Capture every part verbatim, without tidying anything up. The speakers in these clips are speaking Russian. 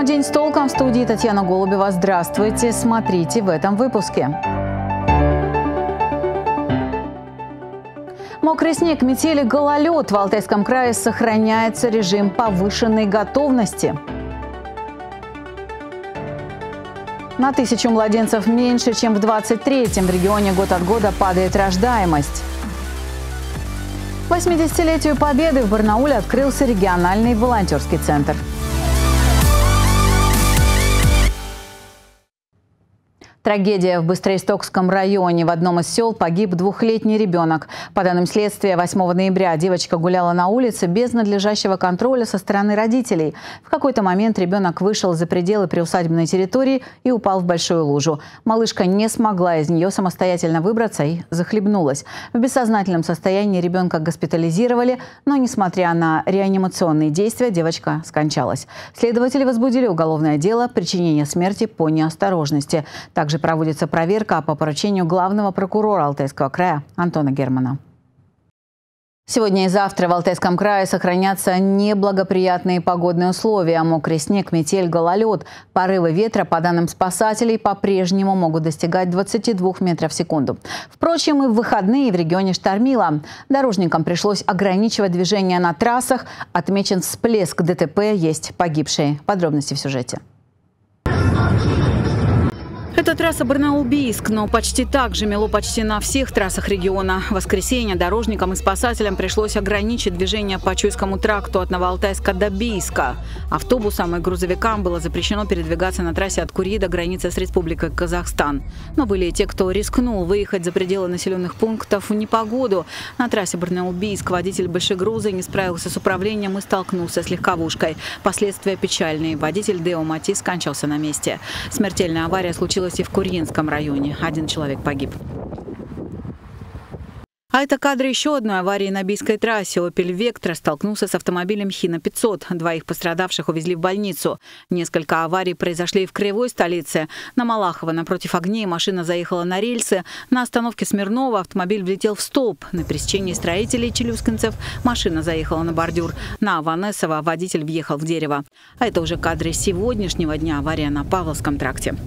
День с толком. В студии Татьяна Голубева. Здравствуйте. Смотрите в этом выпуске. Мокрый снег, метели, гололед. В Алтайском крае сохраняется режим повышенной готовности. На тысячу младенцев меньше, чем в двадцать третьем. В регионе год от года падает рождаемость. К восьмидесятилетию Победы в Барнауле открылся региональный волонтерский центр. Трагедия в Быстроистокском районе. В одном из сел погиб двухлетний ребенок. По данным следствия, восьмого ноября девочка гуляла на улице без надлежащего контроля со стороны родителей. В какой-то момент ребенок вышел за пределы приусадебной территории и упал в большую лужу. Малышка не смогла из нее самостоятельно выбраться и захлебнулась. В бессознательном состоянии ребенка госпитализировали, но, несмотря на реанимационные действия, девочка скончалась. Следователи возбудили уголовное дело причинения смерти по неосторожности. Также проводится проверка по поручению главного прокурора Алтайского края Антона Германа. Сегодня и завтра в Алтайском крае сохранятся неблагоприятные погодные условия. Мокрый снег, метель, гололед. Порывы ветра, по данным спасателей, по-прежнему могут достигать двадцати двух метров в секунду. Впрочем, и в выходные в регионе штормило. Дорожникам пришлось ограничивать движение на трассах. Отмечен всплеск ДТП, есть погибшие. Подробности в сюжете. Это трасса Барнаул-Бийск, но почти так же мело почти на всех трассах региона. В воскресенье дорожникам и спасателям пришлось ограничить движение по Чуйскому тракту от Новоалтайска до Бийска. Автобусам и грузовикам было запрещено передвигаться на трассе от Курьи до границы с Республикой Казахстан. Но были и те, кто рискнул выехать за пределы населенных пунктов в непогоду. На трассе Барнаул-Бийск водитель большегруза не справился с управлением и столкнулся с легковушкой. Последствия печальные. Водитель Део Матис скончался на месте. Смертельная авария случилась и в Курьинском районе. Один человек погиб. А это кадры еще одной аварии на Бийской трассе. «Опель Вектра» столкнулся с автомобилем Хина пятьсот. Двоих пострадавших увезли в больницу. Несколько аварий произошли и в Кривой столице. На Малахова напротив огней машина заехала на рельсы. На остановке Смирнова автомобиль влетел в столб. На пересечении строителей челюскинцев машина заехала на бордюр. На Аванесова водитель въехал в дерево. А это уже кадры сегодняшнего дня. Авария на Павловском тракте.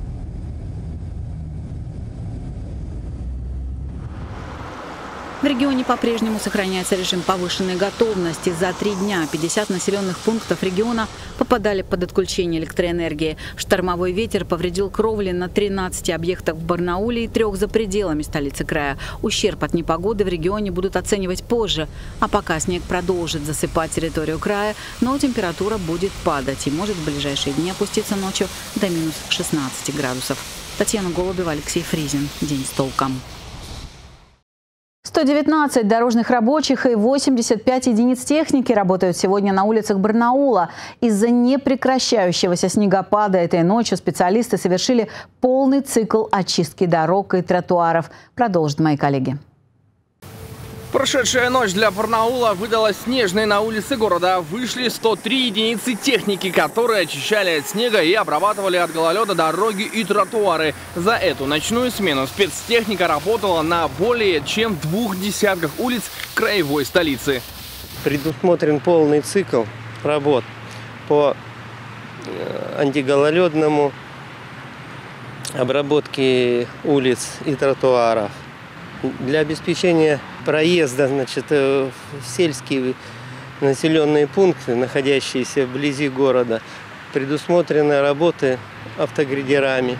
В регионе по-прежнему сохраняется режим повышенной готовности. За три дня пятьдесят населенных пунктов региона попадали под отключение электроэнергии. Штормовой ветер повредил кровли на тринадцати объектах в Барнауле и трех за пределами столицы края. Ущерб от непогоды в регионе будут оценивать позже. А пока снег продолжит засыпать территорию края, но температура будет падать и может в ближайшие дни опуститься ночью до минус шестнадцати градусов. Татьяна Голубева, Алексей Фризин. День с толком. сто девятнадцать дорожных рабочих и восемьдесят пять единиц техники работают сегодня на улицах Барнаула. Из-за непрекращающегося снегопада этой ночью специалисты совершили полный цикл очистки дорог и тротуаров. Продолжат мои коллеги. Прошедшая ночь для Барнаула выдалась снежной. На улице города вышли сто три единицы техники, которые очищали от снега и обрабатывали от гололеда дороги и тротуары. За эту ночную смену спецтехника работала на более чем двух десятках улиц краевой столицы. Предусмотрен полный цикл работ по антигололедному, обработке улиц и тротуаров. Для обеспечения проезда, значит, в сельские населенные пункты, находящиеся вблизи города, предусмотрены работы автогрейдерами.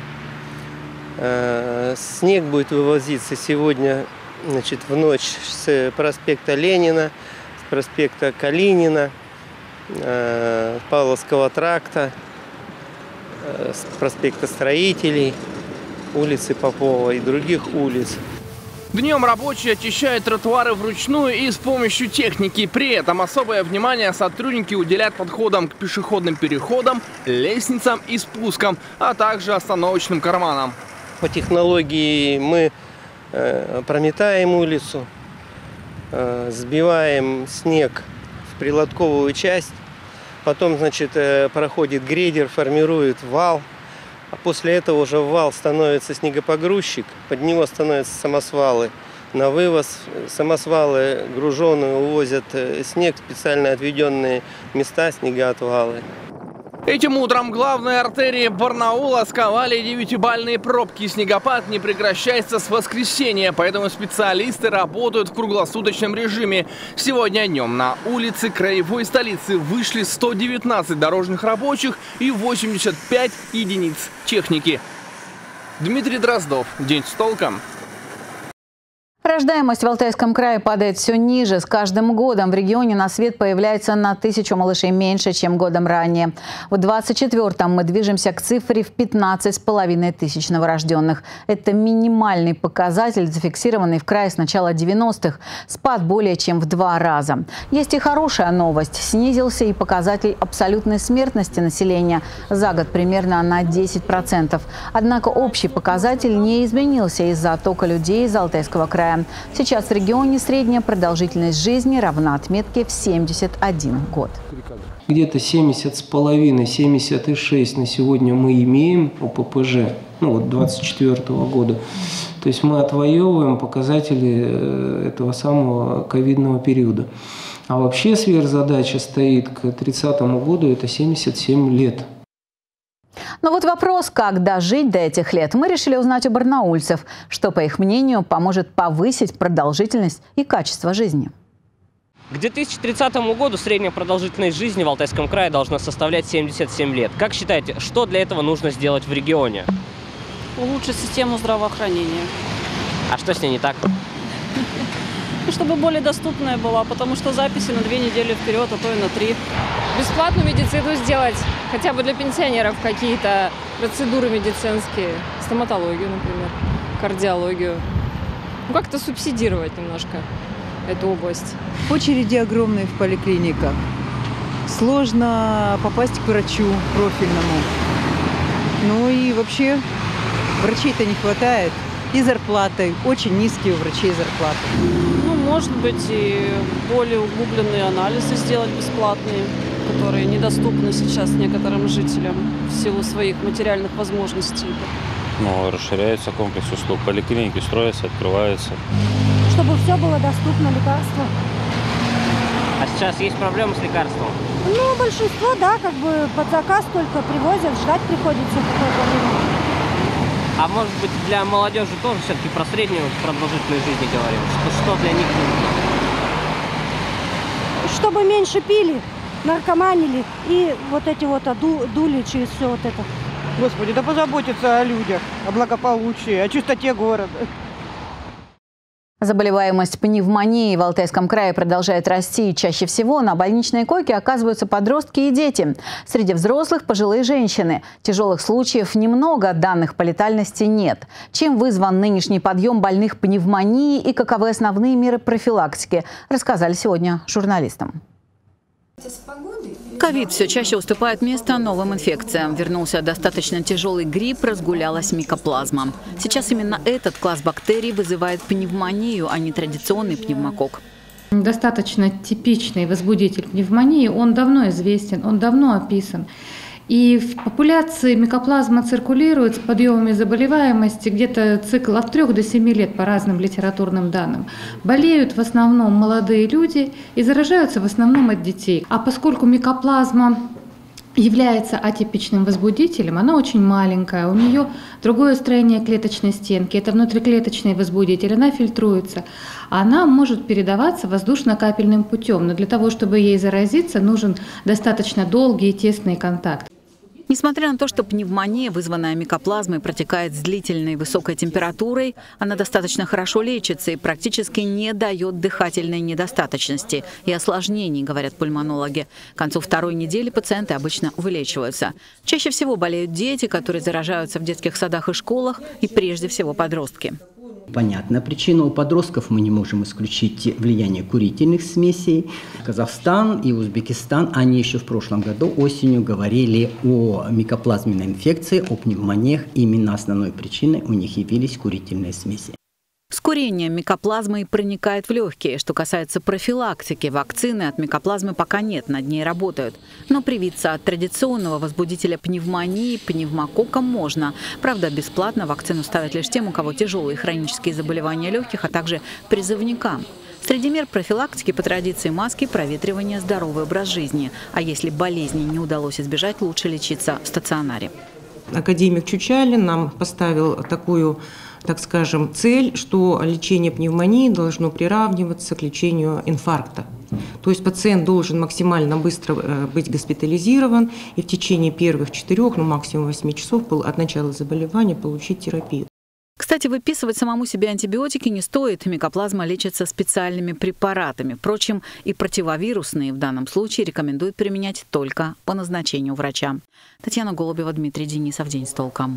Снег будет вывозиться сегодня, значит, в ночь с проспекта Ленина, с проспекта Калинина, с Павловского тракта, с проспекта Строителей, улицы Попова и других улиц. Днем рабочие очищают тротуары вручную и с помощью техники. При этом особое внимание сотрудники уделяют подходам к пешеходным переходам, лестницам и спускам, а также остановочным карманам. По технологии мы э, прометаем улицу, э, сбиваем снег в прилотковую часть, потом, значит, э, проходит грейдер, формирует вал. А после этого уже в вал становится снегопогрузчик, под него становятся самосвалы. На вывоз самосвалы груженые увозят снег в специально отведенные места, снегоотвалы. Этим утром главные артерии Барнаула сковали девятибалльные пробки. Снегопад не прекращается с воскресенья, поэтому специалисты работают в круглосуточном режиме. Сегодня днем на улицы краевой столицы вышли сто девятнадцать дорожных рабочих и восемьдесят пять единиц техники. Дмитрий Дроздов. День с толком. Рождаемость в Алтайском крае падает все ниже. С каждым годом в регионе на свет появляется на тысячу малышей меньше, чем годом ранее. В двадцать четвёртом мы движемся к цифре в пятнадцать с половиной тысяч новорожденных. Это минимальный показатель, зафиксированный в крае с начала девяностых. Спад более чем в два раза. Есть и хорошая новость. Снизился и показатель абсолютной смертности населения. За год примерно на десять процентов. Однако общий показатель не изменился из-за оттока людей из Алтайского края. Сейчас в регионе средняя продолжительность жизни равна отметке в семьдесят один год. Где-то семьдесят с половиной, семьдесят и шесть на сегодня мы имеем по ППЖ, ну вот двадцать четвёртого года. То есть мы отвоевываем показатели этого самого ковидного периода. А вообще сверхзадача стоит к тридцатому году, это семьдесят семь лет. Но вот вопрос, как дожить до этих лет, мы решили узнать у барнаульцев, что, по их мнению, поможет повысить продолжительность и качество жизни. К две тысячи тридцатому году средняя продолжительность жизни в Алтайском крае должна составлять семьдесят семь лет. Как считаете, что для этого нужно сделать в регионе? Улучшить систему здравоохранения. А что с ней не так? Чтобы более доступная была, потому что записи на две недели вперед, а то и на три. Бесплатную медицину сделать, хотя бы для пенсионеров какие-то процедуры медицинские, стоматологию, например, кардиологию. Ну, как-то субсидировать немножко эту область. Очереди огромные в поликлиниках. Сложно попасть к врачу профильному. Ну и вообще врачей-то не хватает. И зарплаты. Очень низкие у врачей зарплаты. Ну, может быть, и более углубленные анализы сделать бесплатные, которые недоступны сейчас некоторым жителям в силу своих материальных возможностей. Ну, расширяется комплекс услуг. Поликлиники строятся, открываются. Чтобы все было доступно, лекарства. А сейчас есть проблемы с лекарством? Ну, большинство, да, как бы под заказ только привозят, ждать приходится какое-то время. А может быть, для молодежи тоже все-таки про среднюю продолжительность жизни говорим? Что, что для них нужно? Чтобы меньше пили, наркоманили и вот эти вот дули через все вот это. Господи, да позаботиться о людях, о благополучии, о чистоте города. Заболеваемость пневмонией в Алтайском крае продолжает расти. Чаще всего на больничной койке оказываются подростки и дети. Среди взрослых – пожилые женщины. Тяжелых случаев немного, данных по летальности нет. Чем вызван нынешний подъем больных пневмонией и каковы основные меры профилактики, рассказали сегодня журналистам. Ковид все чаще уступает место новым инфекциям. Вернулся достаточно тяжелый грипп, разгулялась микоплазма. Сейчас именно этот класс бактерий вызывает пневмонию, а не традиционный пневмококк. Достаточно типичный возбудитель пневмонии, он давно известен, он давно описан. И в популяции микоплазма циркулирует с подъемами заболеваемости где-то цикл от трёх до семи лет по разным литературным данным. Болеют в основном молодые люди и заражаются в основном от детей. А поскольку микоплазма является атипичным возбудителем, она очень маленькая, у нее другое строение клеточной стенки, это внутриклеточный возбудитель, она фильтруется. Она может передаваться воздушно-капельным путем, но для того, чтобы ей заразиться, нужен достаточно долгий и тесный контакт. Несмотря на то, что пневмония, вызванная микоплазмой, протекает с длительной высокой температурой, она достаточно хорошо лечится и практически не дает дыхательной недостаточности и осложнений, говорят пульмонологи. К концу второй недели пациенты обычно вылечиваются. Чаще всего болеют дети, которые заражаются в детских садах и школах, и прежде всего подростки. Понятно, причина у подростков мы не можем исключить влияние курительных смесей. Казахстан и Узбекистан, они еще в прошлом году осенью говорили о микоплазменной инфекции, о пневмониях. Именно основной причиной у них явились курительные смеси. С курением микоплазма и проникает в легкие. Что касается профилактики, вакцины от микоплазмы пока нет, над ней работают. Но привиться от традиционного возбудителя пневмонии, пневмококка, можно. Правда, бесплатно вакцину ставят лишь тем, у кого тяжелые хронические заболевания легких, а также призывникам. Среди мер профилактики по традиции маски, проветривание, здоровый образ жизни. А если болезни не удалось избежать, лучше лечиться в стационаре. Академик Чучалин нам поставил такую, так скажем, цель, что лечение пневмонии должно приравниваться к лечению инфаркта. То есть пациент должен максимально быстро быть госпитализирован и в течение первых четырех, ну максимум восьми часов от начала заболевания получить терапию. Кстати, выписывать самому себе антибиотики не стоит. Микоплазма лечится специальными препаратами. Впрочем, и противовирусные в данном случае рекомендуют применять только по назначению врача. Татьяна Голубева, Дмитрий Денисов. День с толком.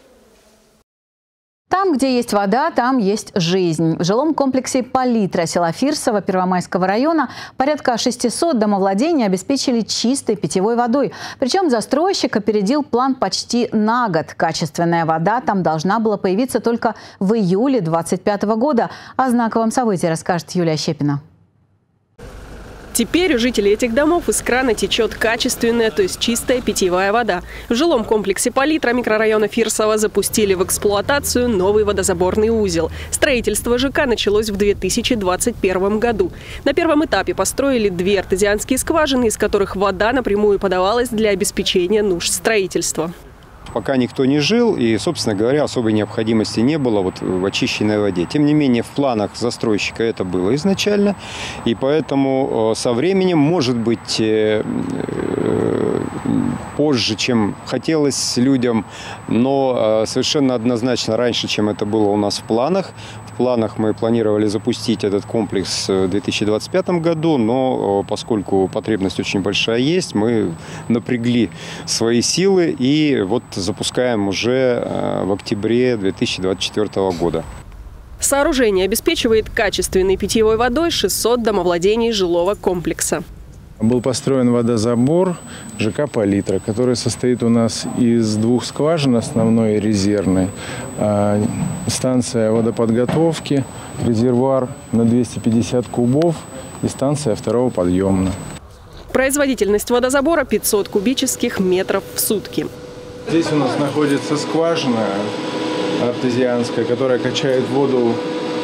Там, где есть вода, там есть жизнь. В жилом комплексе «Палитра» села Фирсово Первомайского района порядка шестисот домовладений обеспечили чистой питьевой водой. Причем застройщик опередил план почти на год. Качественная вода там должна была появиться только в июле две тысячи двадцать пятого года. О знаковом событии расскажет Юлия Щепина. Теперь у жителей этих домов из крана течет качественная, то есть чистая питьевая вода. В жилом комплексе «Палитра» микрорайона Фирсово запустили в эксплуатацию новый водозаборный узел. Строительство ЖК началось в две тысячи двадцать первом году. На первом этапе построили две артезианские скважины, из которых вода напрямую подавалась для обеспечения нужд строительства. Пока никто не жил, и, собственно говоря, особой необходимости не было вот в очищенной воде. Тем не менее, в планах застройщика это было изначально, и поэтому со временем, может быть, позже, чем хотелось людям, но совершенно однозначно раньше, чем это было у нас в планах. В планах мы планировали запустить этот комплекс в две тысячи двадцать пятом году, но поскольку потребность очень большая есть, мы напрягли свои силы и вот запускаем уже в октябре две тысячи двадцать четвёртого года. Сооружение обеспечивает качественной питьевой водой шестьсот домовладений жилого комплекса. Был построен водозабор ЖК «Палитра», который состоит у нас из двух скважин, основной и резервной. Станция водоподготовки, резервуар на двести пятьдесят кубов и станция второго подъемна. Производительность водозабора пятьсот кубических метров в сутки. Здесь у нас находится скважина артезианская, которая качает воду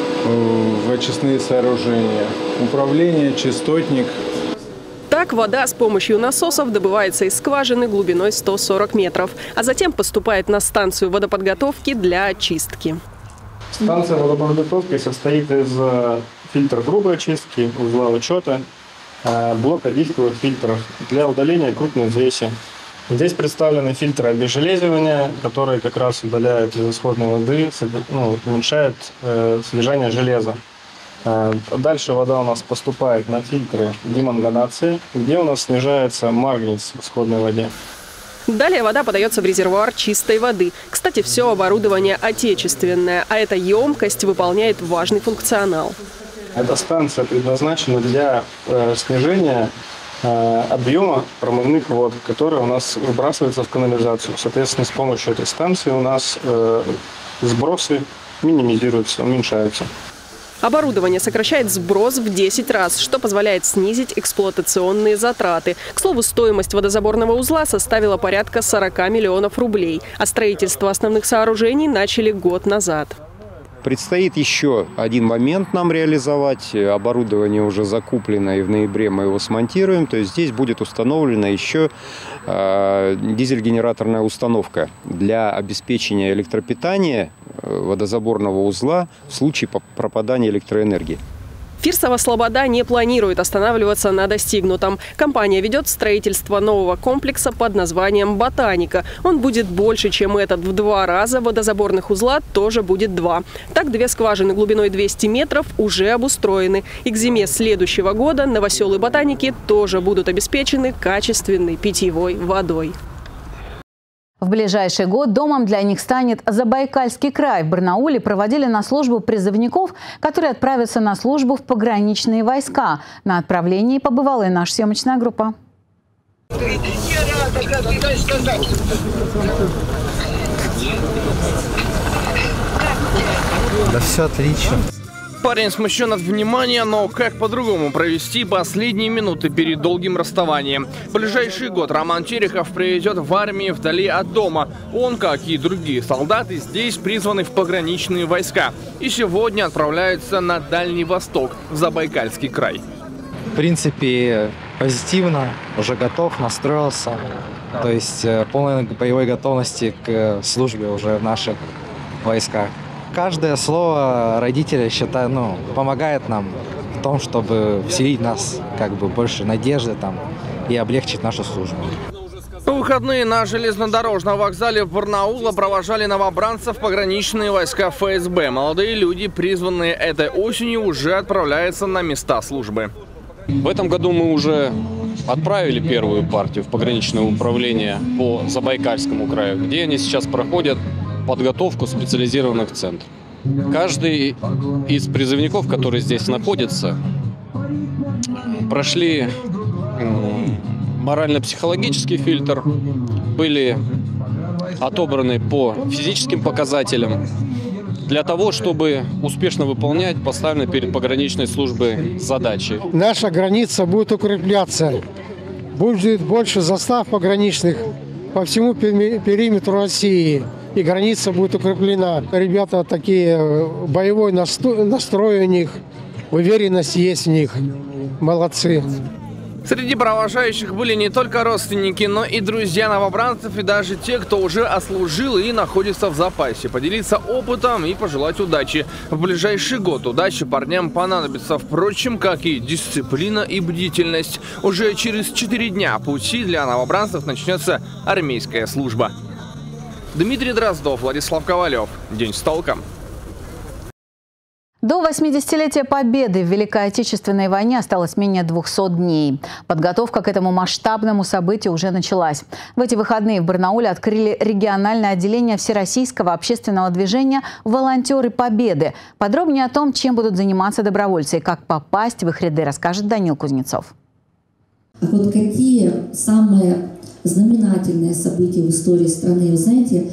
в очистные сооружения. Управление, частотник. Так, вода с помощью насосов добывается из скважины глубиной сто сорок метров, а затем поступает на станцию водоподготовки для очистки. Станция водоподготовки состоит из фильтра грубой очистки, узла учета, блока дисковых фильтров для удаления крупной взвеси. Здесь представлены фильтры обезжелезивания, которые как раз удаляют из исходной воды, ну, уменьшают э, содержание железа. Дальше вода у нас поступает на фильтры деманганации, где у нас снижается марганец в исходной воде. Далее вода подается в резервуар чистой воды. Кстати, все оборудование отечественное, а эта емкость выполняет важный функционал. Эта станция предназначена для э, снижения э, объема промывных вод, которые у нас выбрасываются в канализацию. Соответственно, с помощью этой станции у нас э, сбросы минимизируются, уменьшаются. Оборудование сокращает сброс в десять раз, что позволяет снизить эксплуатационные затраты. К слову, стоимость водозаборного узла составила порядка сорока миллионов рублей, а строительство основных сооружений начали год назад. Предстоит еще один момент нам реализовать. Оборудование уже закуплено, и в ноябре мы его смонтируем. То есть здесь будет установлена еще э, дизель-генераторная установка для обеспечения электропитания водозаборного узла в случае пропадания электроэнергии. Фирсово Слобода не планирует останавливаться на достигнутом. Компания ведет строительство нового комплекса под названием «Ботаника». Он будет больше, чем этот, в два раза. Водозаборных узла тоже будет два. Так, две скважины глубиной двести метров уже обустроены. И к зиме следующего года новоселы Ботаники тоже будут обеспечены качественной питьевой водой. В ближайший год домом для них станет Забайкальский край. В Барнауле проводили на службу призывников, которые отправятся на службу в пограничные войска. На отправлении побывала и наша съемочная группа. Да все отлично. Парень смущен от внимания, но как по-другому провести последние минуты перед долгим расставанием? В ближайший год Роман Терехов проведет в армии вдали от дома. Он, как и другие солдаты, здесь призваны в пограничные войска. И сегодня отправляется на Дальний Восток, в Забайкальский край. В принципе, позитивно, уже готов, настроился. То есть полной боевой готовности к службе уже в наших войсках. Каждое слово родителя, считаю, ну, помогает нам в том, чтобы вселить в нас как бы больше надежды там, и облегчить нашу службу. В выходные на железнодорожном вокзале в Барнауле провожали новобранцев пограничные войска эф эс бэ. Молодые люди, призванные этой осенью, уже отправляются на места службы. В этом году мы уже отправили первую партию в пограничное управление по Забайкальскому краю, где они сейчас проходят подготовку специализированных центров. Каждый из призывников, которые здесь находятся, прошли морально-психологический фильтр, были отобраны по физическим показателям для того, чтобы успешно выполнять поставленные перед пограничной службой задачи. Наша граница будет укрепляться, будет больше застав пограничных по всему периметру России. И граница будет укреплена. Ребята такие, боевой настрой у них, уверенность есть в них. Молодцы. Среди провожающих были не только родственники, но и друзья новобранцев, и даже те, кто уже отслужил и находится в запасе. Поделиться опытом и пожелать удачи. В ближайший год удачи парням понадобится, впрочем, как и дисциплина и бдительность. Уже через четыре дня пути для новобранцев начнется армейская служба. Дмитрий Дроздов, Владислав Ковалев. День с толком. До восьмидесятилетия Победы в Великой Отечественной войне осталось менее двухсот дней. Подготовка к этому масштабному событию уже началась. В эти выходные в Барнауле открыли региональное отделение Всероссийского общественного движения «Волонтеры Победы». Подробнее о том, чем будут заниматься добровольцы и как попасть в их ряды, расскажет Данил Кузнецов. А вот какие самые знаменательные события в истории страны? Вы знаете,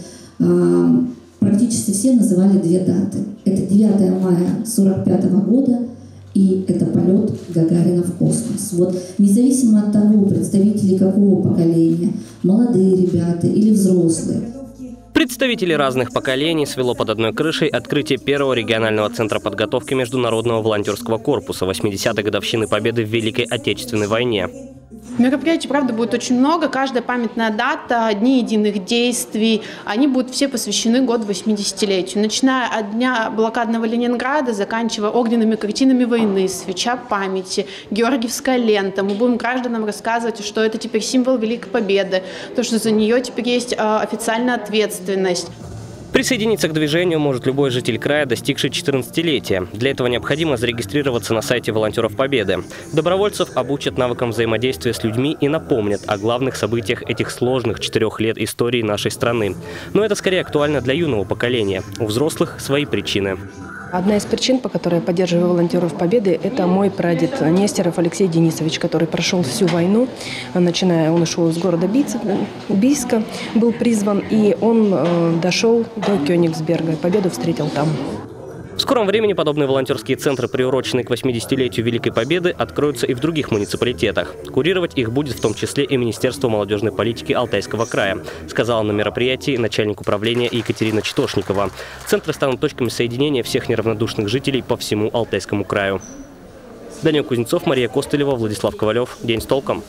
практически все называли две даты. Это девятое мая сорок пятого года и это полет Гагарина в космос. Вот независимо от того, представители какого поколения, молодые ребята или взрослые. Представители разных поколений свело под одной крышей открытие первого регионального центра подготовки Международного волонтерского корпуса восьмидесятой годовщины Победы в Великой Отечественной войне. Мероприятий, правда, будет очень много. Каждая памятная дата, дни единых действий, они будут все посвящены году восьмидесятилетию. Начиная от дня блокадного Ленинграда, заканчивая огненными картинами войны, свеча памяти, георгиевская лента. Мы будем гражданам рассказывать, что это теперь символ Великой Победы, то, что за нее теперь есть официальная ответственность. Присоединиться к движению может любой житель края, достигший четырнадцатилетия. Для этого необходимо зарегистрироваться на сайте волонтеров Победы. Добровольцев обучат навыкам взаимодействия с людьми и напомнят о главных событиях этих сложных четырех лет истории нашей страны. Но это скорее актуально для юного поколения. У взрослых свои причины. Одна из причин, по которой я поддерживаю волонтеров Победы, это мой прадед Нестеров Алексей Денисович, который прошел всю войну, начиная, он ушел из города Бийска, был призван, и он э, дошел до Кёнигсберга, победу встретил там. В скором времени подобные волонтерские центры, приуроченные к восьмидесятилетию Великой Победы, откроются и в других муниципалитетах. Курировать их будет в том числе и Министерство молодежной политики Алтайского края, сказала на мероприятии начальник управления Екатерина Читошникова. Центры станут точками соединения всех неравнодушных жителей по всему Алтайскому краю. Данил Кузнецов, Мария Костылева, Владислав Ковалев. День с толком.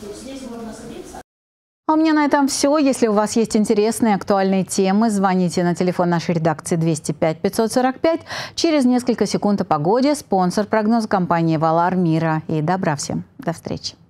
А у меня на этом все. Если у вас есть интересные актуальные темы, звоните на телефон нашей редакции двести пять пятьсот сорок пять. Через несколько секунд о погоде. Спонсор прогноза — компания «Валар Мира». И добра всем. До встречи.